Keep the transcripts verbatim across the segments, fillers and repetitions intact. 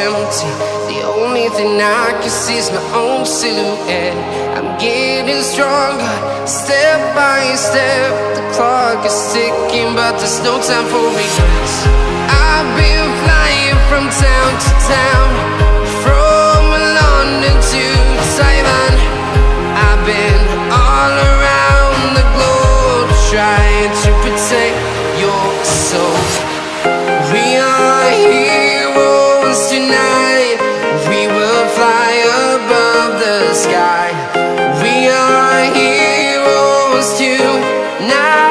empty. The only thing I can see is my own silhouette. I'm getting stronger, step by step. The clock is ticking, but there's no time for regrets. I've been flying from town to town, from London to Taiwan. I've been all around the globe, trying to protect your soul. We are heroes tonight. We will fly above the sky. We are heroes tonight.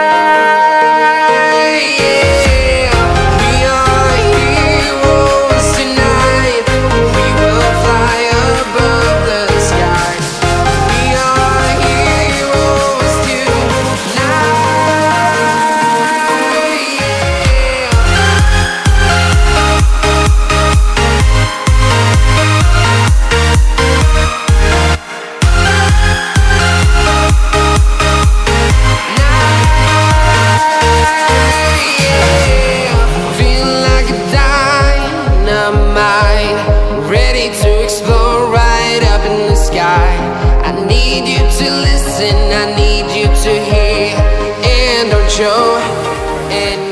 Yeah. We are heroes tonight. We will fly above the sky. We are heroes tonight. Ready to explore right up in the sky. I need you to listen, I need you to hear. And don't show and